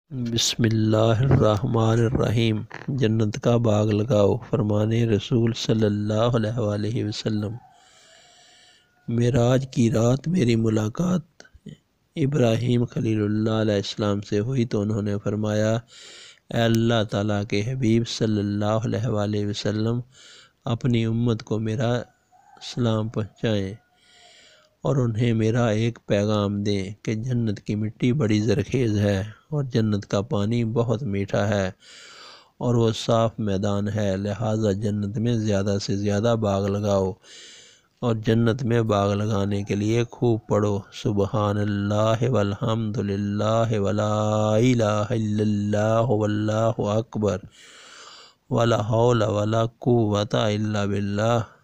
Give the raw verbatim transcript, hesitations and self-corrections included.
बिस्मिल्लाहिर्रहमानिर्रहीम। जन्नत का बाग लगाओ, फरमाने रसूल सल्लल्लाहु अलैहि वसल्लम। मेराज की रात मेरी मुलाकात इब्राहीम खलीलुल्लाह अलैहिस्सलाम से हुई तो उन्होंने फरमाया, ऐ अल्लाह ताला के हबीब सल्लल्लाहु अलैहि वसल्लम, अपनी उम्मत को मेरा सलाम पहुँचाएँ और उन्हें मेरा एक पैगाम दें कि जन्नत की मिट्टी बड़ी ज़रखेज़ है और जन्नत का पानी बहुत मीठा है और वह साफ़ मैदान है। लिहाजा जन्नत में ज़्यादा से ज़्यादा बाग लगाओ और जन्नत में बाग लगाने के लिए खूब पढ़ो सुबहानल्लाह वल्हम्दुलिल्लाह वला इलाहा इल्लल्लाह वल्लाहु अकबर वला हौला वला कुव्वता इल्ला बिल्लाह।